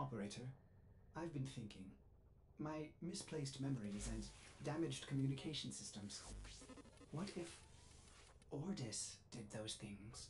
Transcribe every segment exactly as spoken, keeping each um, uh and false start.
Operator, I've been thinking. My misplaced memories and damaged communication systems. What if Ordis did those things?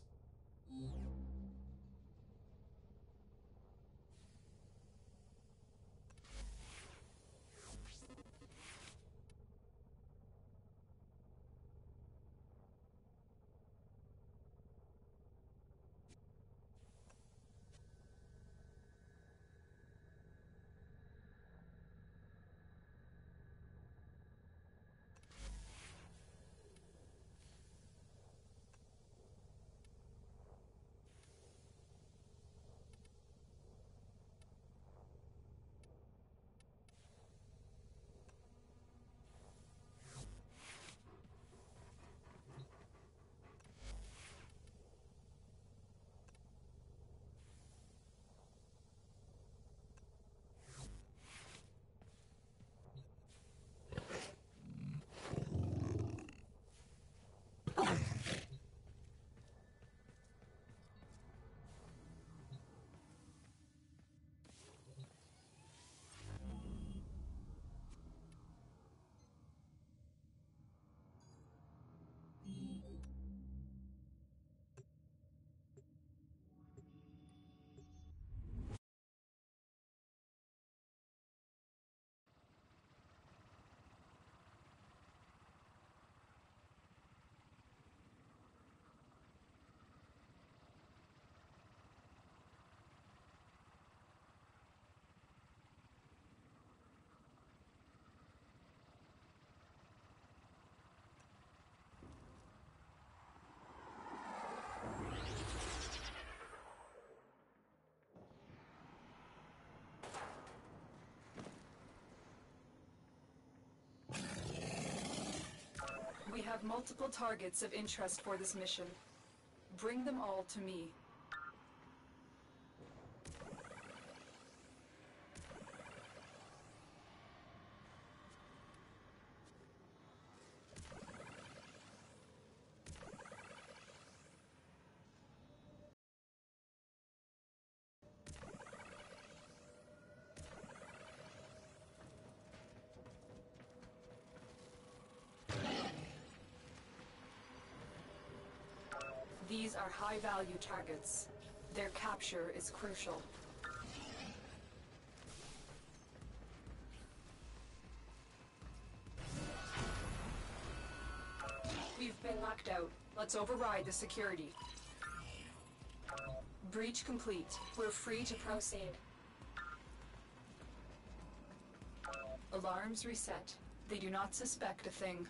We have multiple targets of interest for this mission. Bring them all to me. These are high-value targets. Their capture is crucial. We've been locked out. Let's override the security. Breach complete. We're free to proceed. Alarms reset. They do not suspect a thing.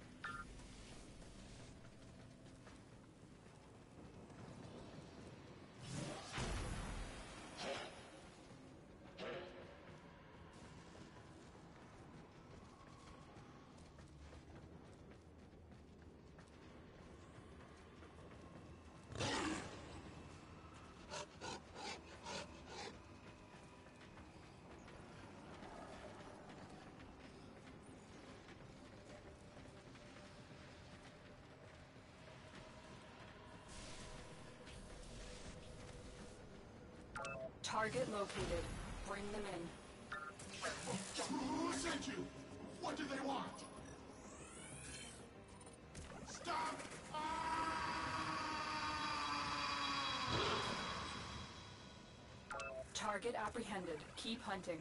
Target located. Bring them in. Who sent you? What do they want? Stop! Target apprehended. Keep hunting.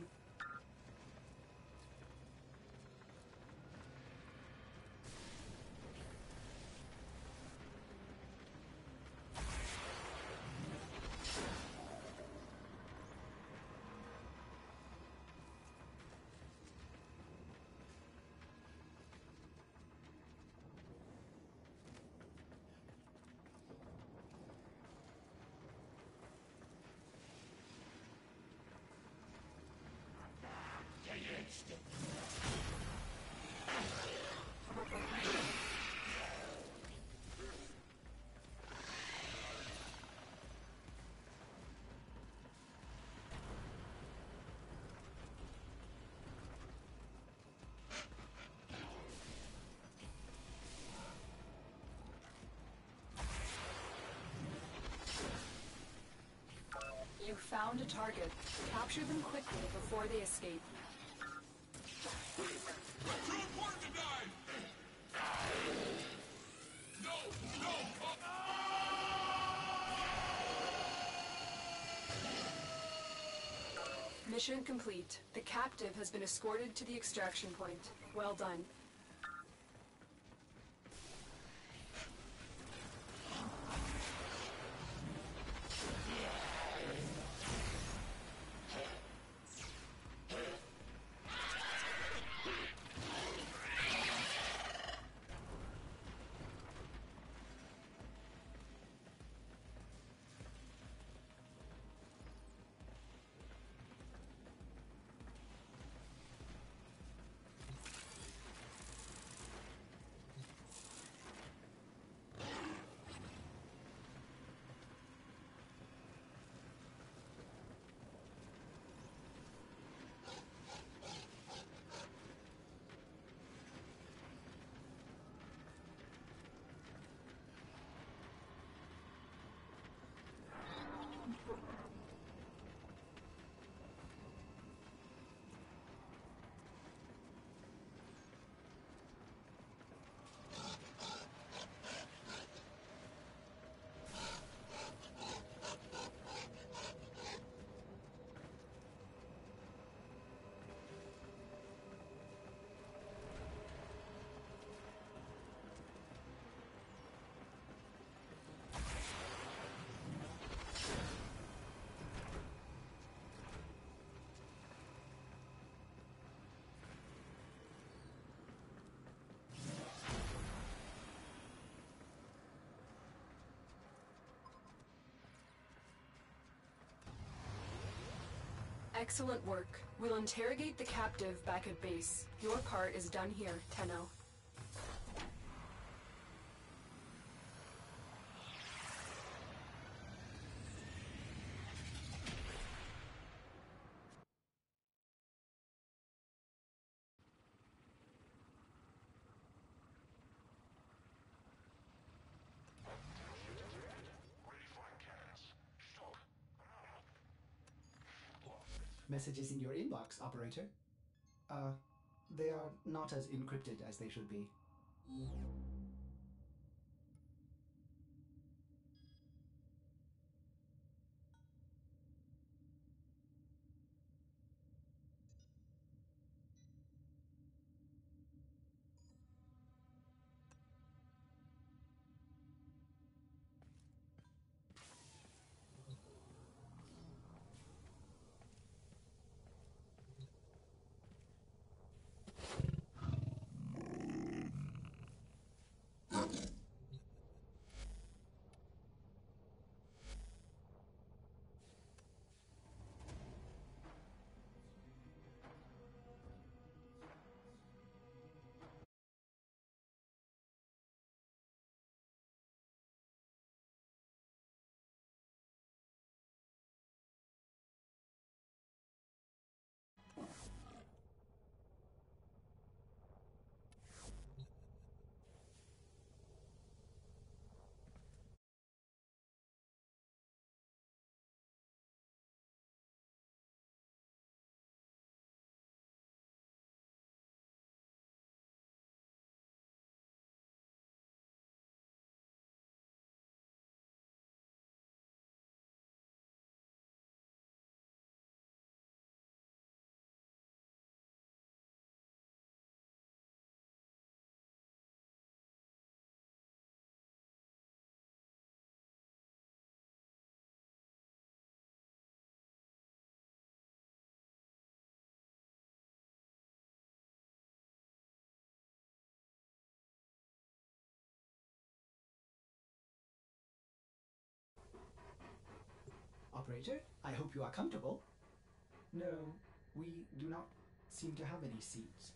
You've found a target. Capture them quickly before they escape. Too important to die! No! No! Mission complete. The captive has been escorted to the extraction point. Well done. Excellent work. We'll interrogate the captive back at base. Your part is done here, Tenno. Messages in your inbox, operator. Uh, they are not as encrypted as they should be. Operator, I hope you are comfortable. No, we do not seem to have any seats.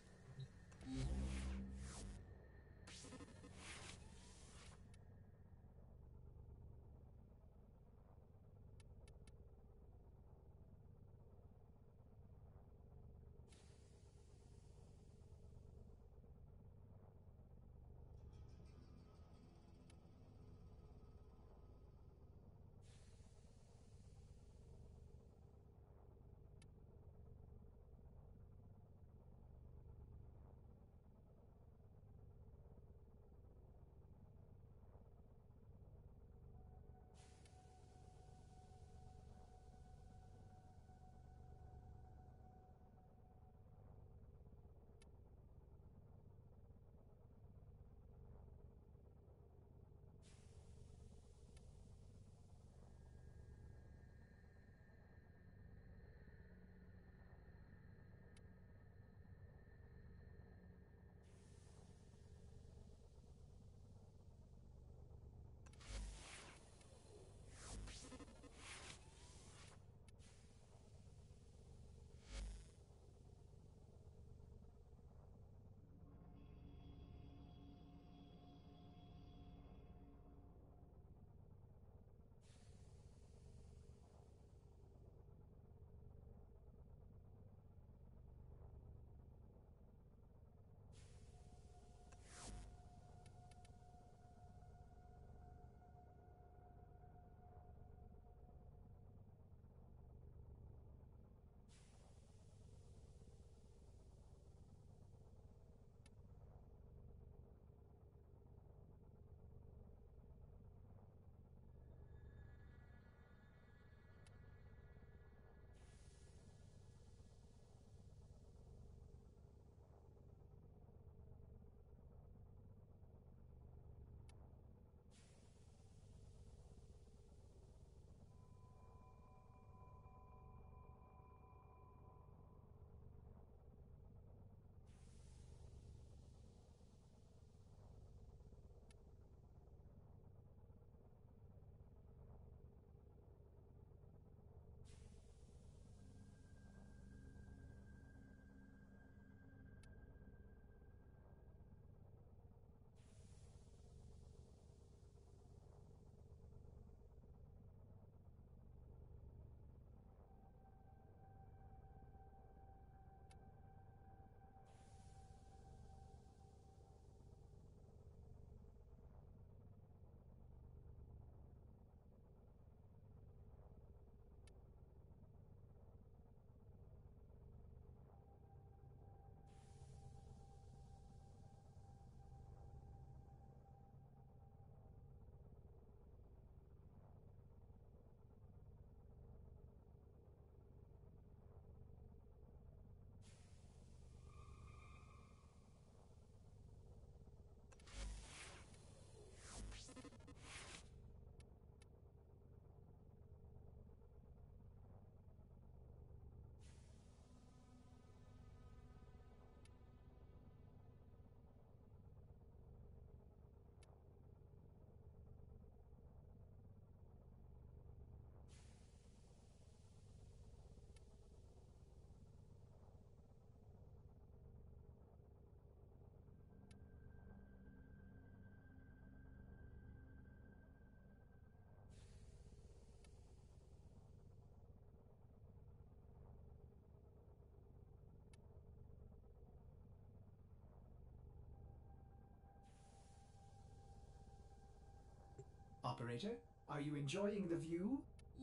Operator, are you enjoying the view?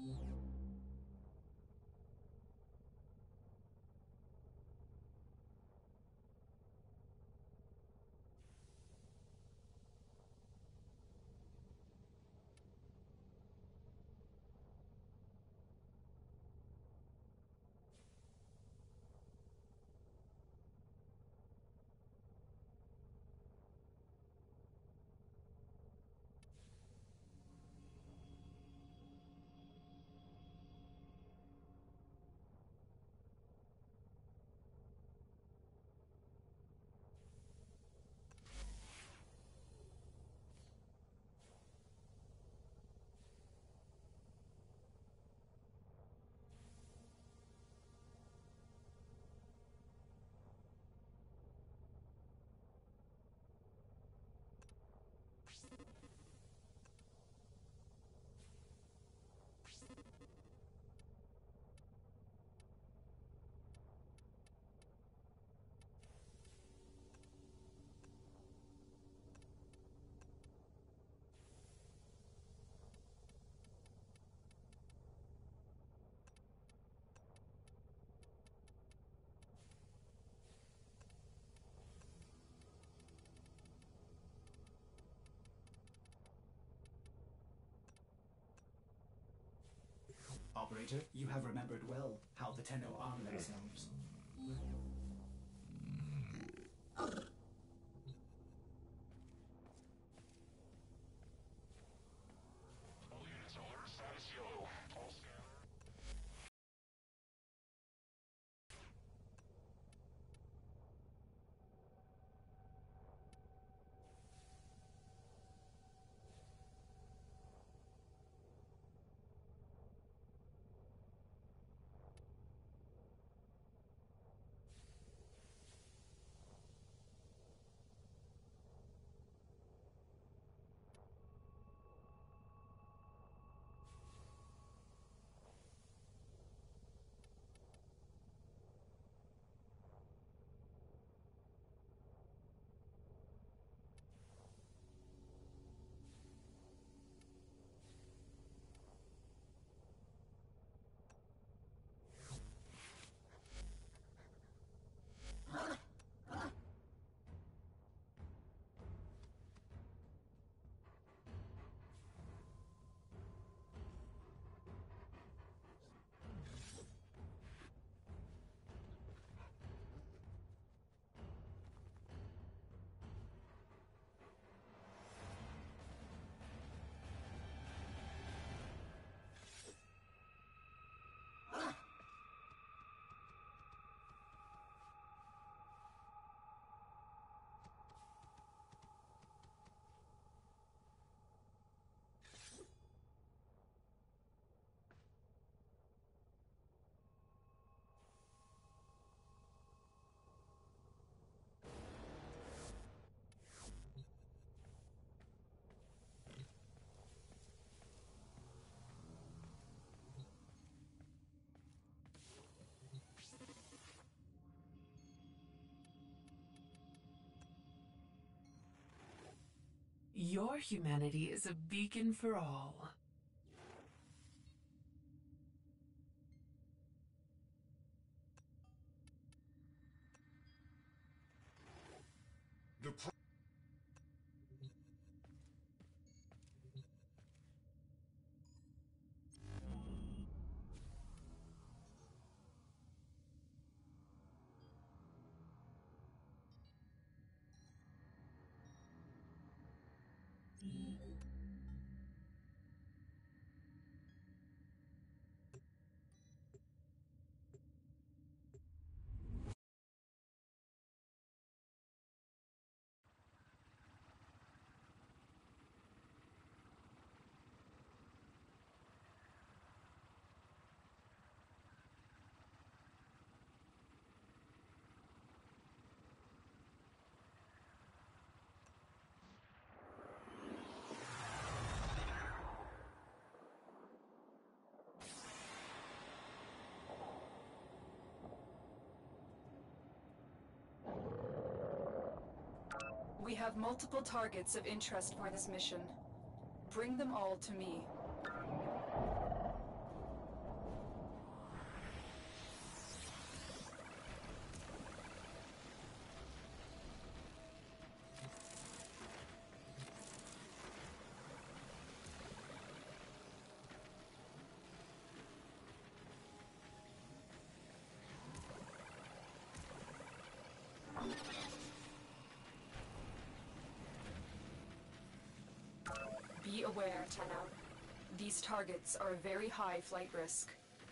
Operator, you have remembered well how the Tenno arm themselves. Your humanity is a beacon for all. The pro- We have multiple targets of interest for this mission. Bring them all to me. Be aware, Tenno. These targets are a very high flight risk.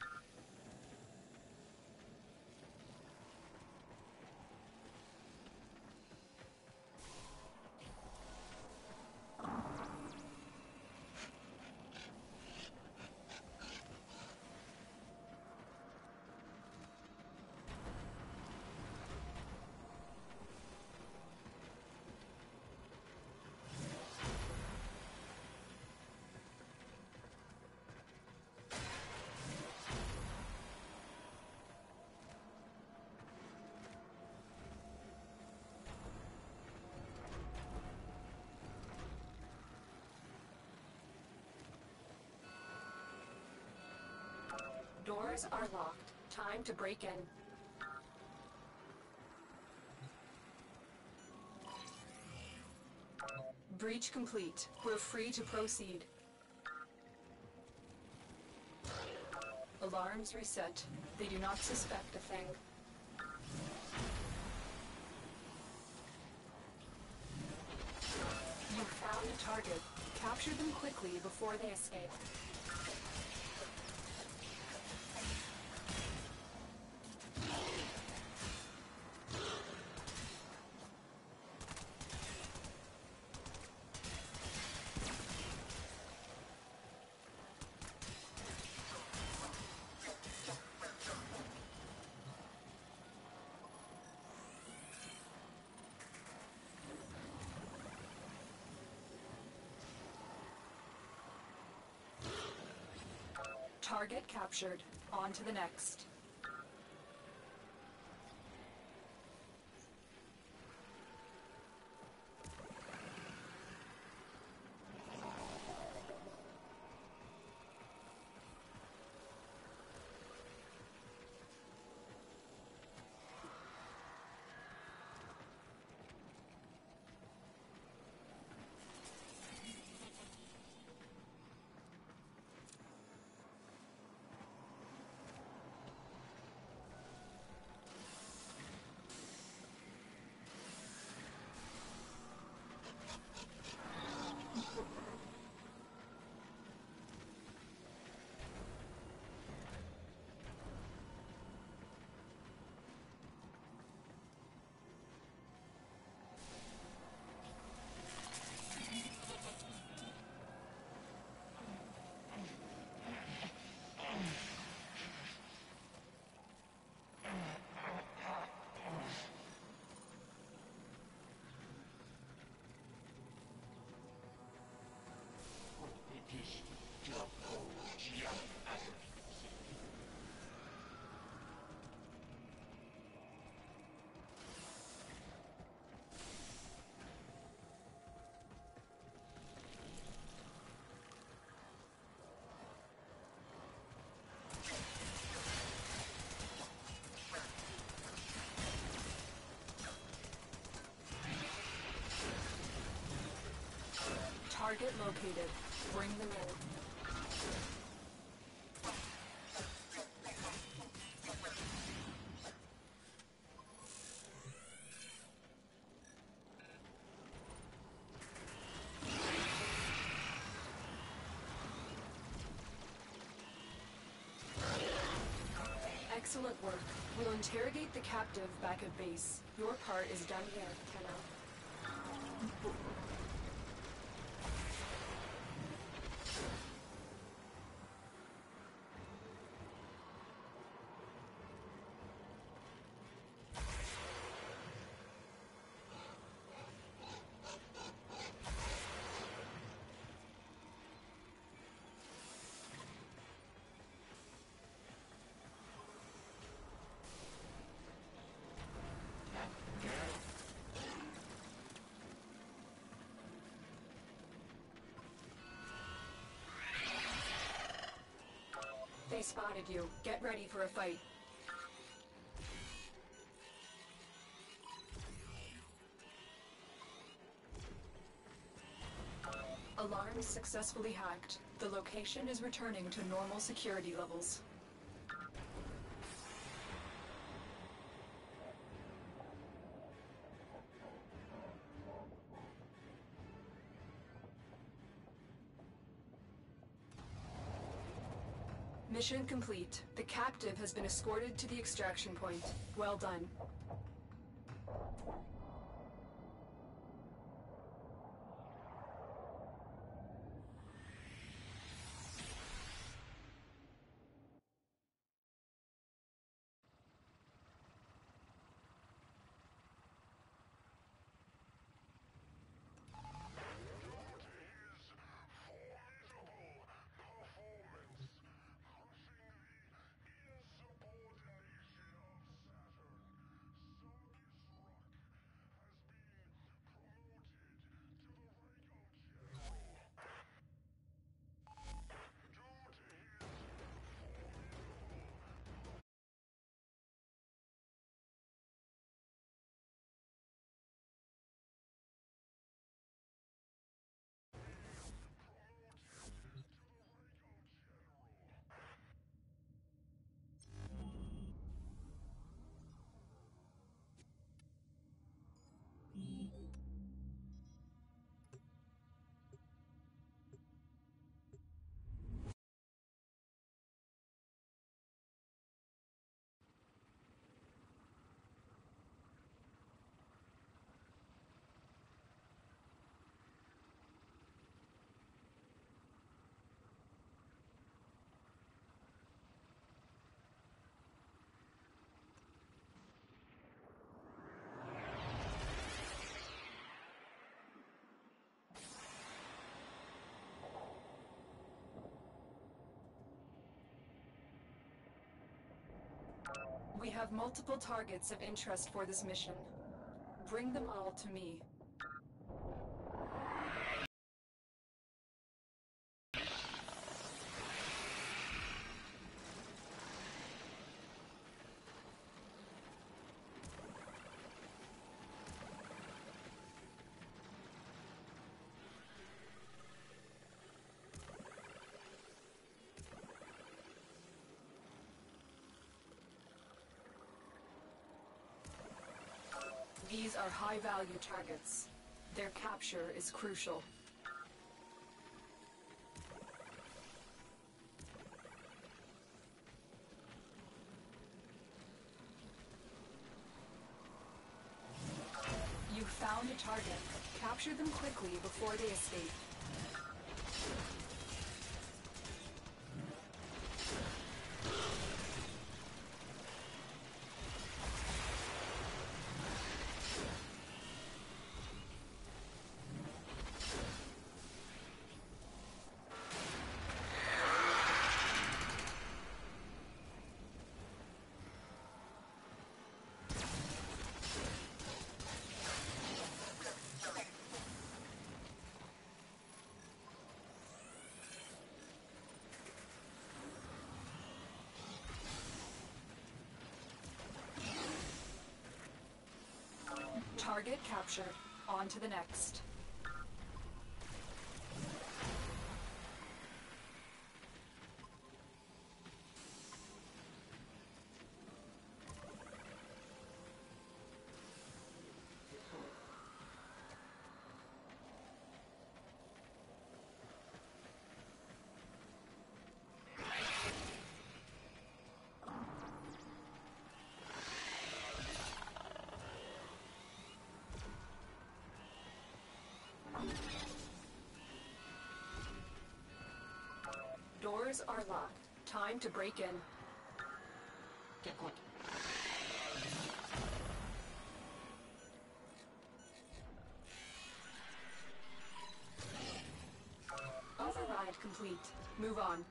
Doors are locked. Time to break in. Breach complete. We're free to proceed. Alarms reset. They do not suspect a thing. You found a target. Capture them quickly before they escape. Target captured. On to the next. Target located. Bring them in. Excellent work. We'll interrogate the captive back at base. Your part is done here, Tenno. They spotted you. Get ready for a fight. Alarm successfully hacked. The location is returning to normal security levels. Mission complete. The captive has been escorted to the extraction point. Well done. We have multiple targets of interest for this mission. Bring them all to me. These are high-value targets. Their capture is crucial. You found a target. Capture them quickly before they escape. Target captured. On to the next. Doors are locked. Time to break in. Get good. Override complete. Move on.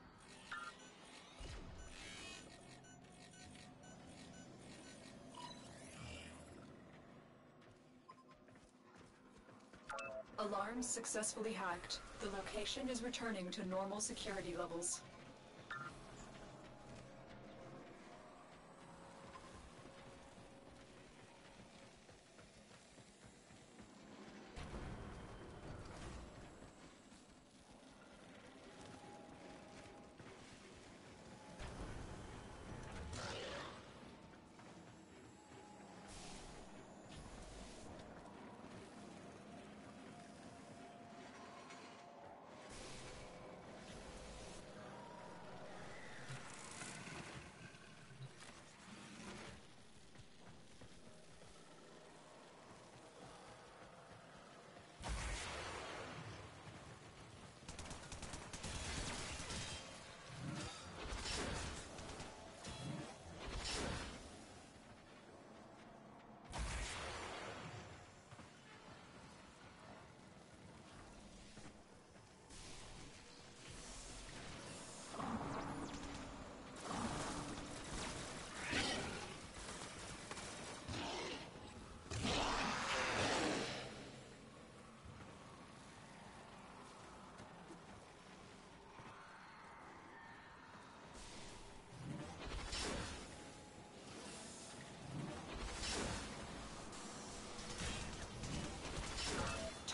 Alarms successfully hacked. The location is returning to normal security levels.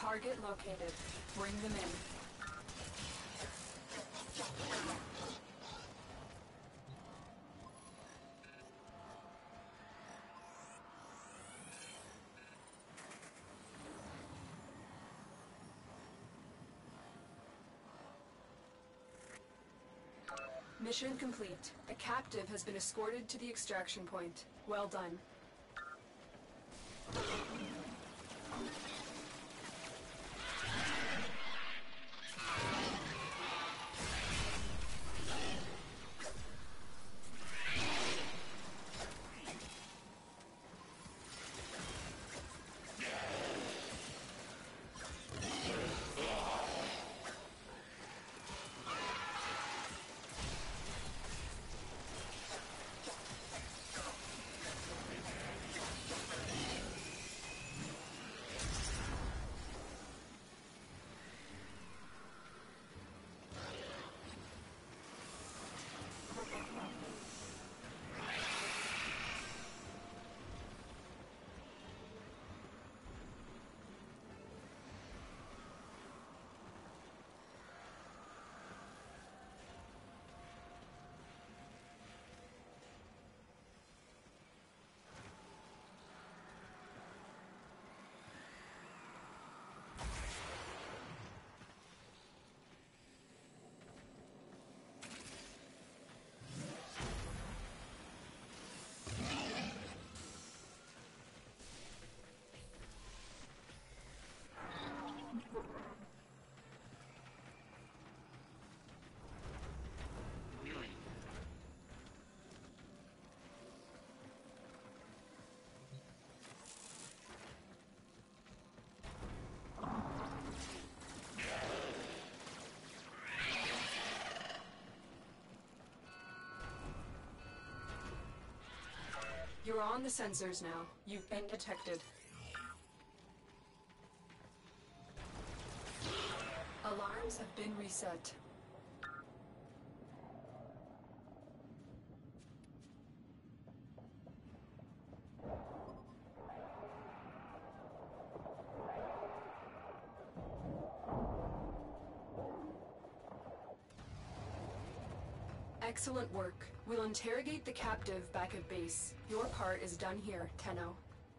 Target located. Bring them in. Mission complete. A captive has been escorted to the extraction point. Well done. You're on the sensors now. You've been detected. Alarms have been reset. Excellent work. We'll interrogate the captive back at base. Your part is done here, Tenno.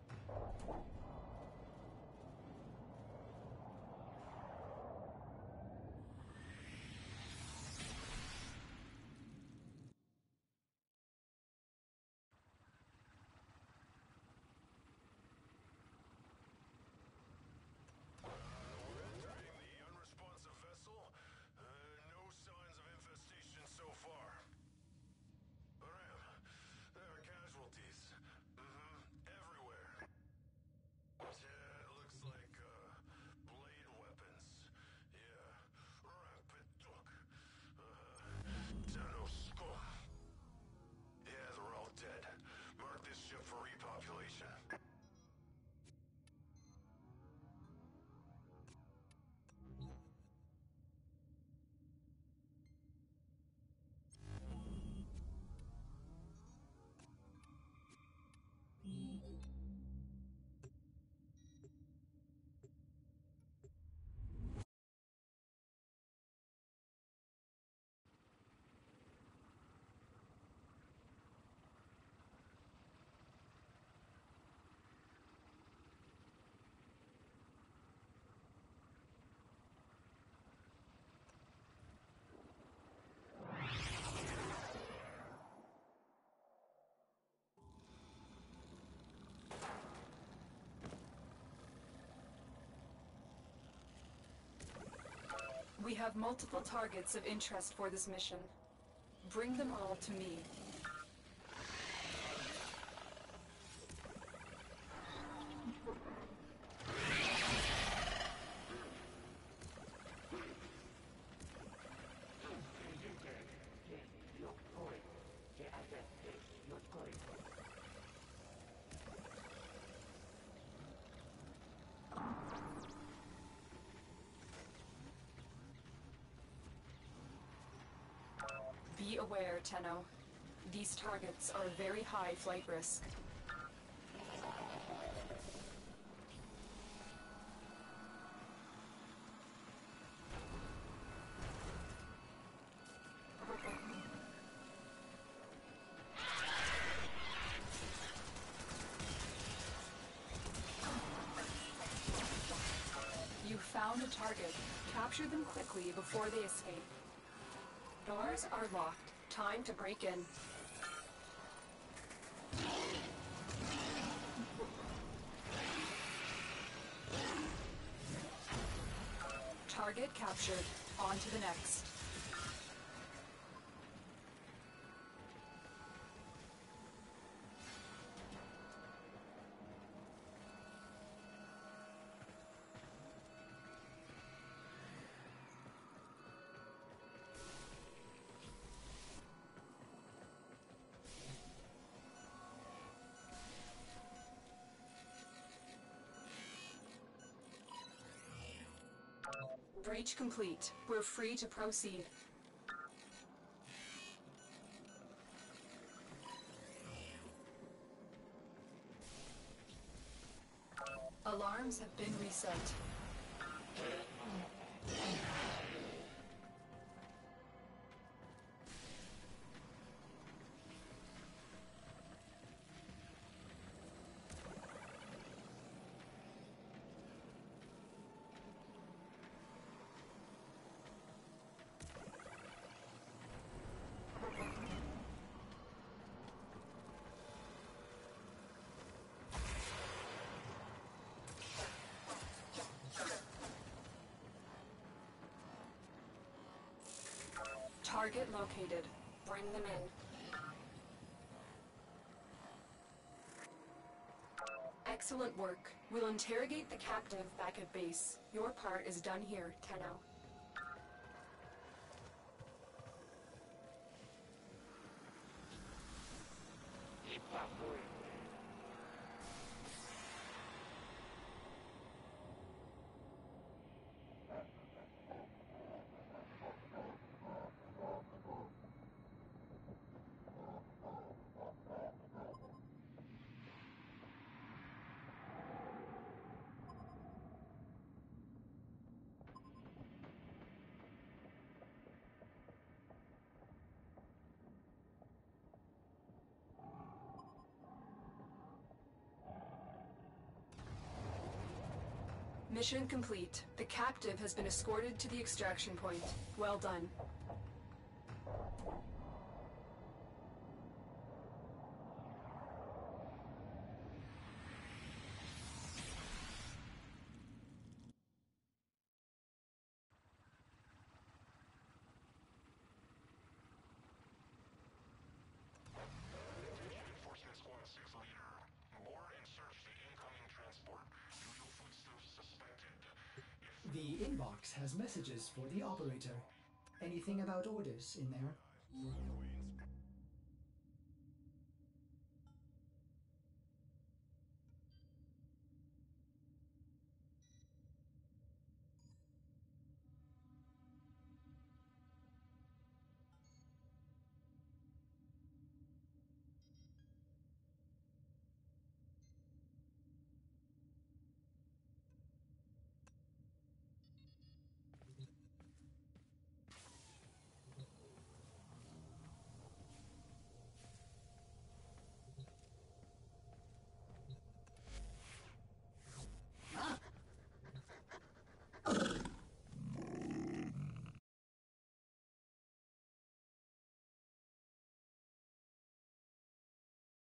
We have multiple targets of interest for this mission. Bring them all to me. Be aware, Tenno. These targets are very high flight risk. target. Capture them quickly before they escape. Doors are locked. Time to break in. Target captured. On to the next. Breach complete. We're free to proceed. Alarms have been reset. Target located. Bring them in. Excellent work. We'll interrogate the captive back at base. Your part is done here, Tenno. Mission complete. The captive has been escorted to the extraction point. Well done. Reinforcement Squad six leader. More and search the incoming transport. Usual foodstuffs suspected. If The inbox has messages for the operator. Anything about orders in there?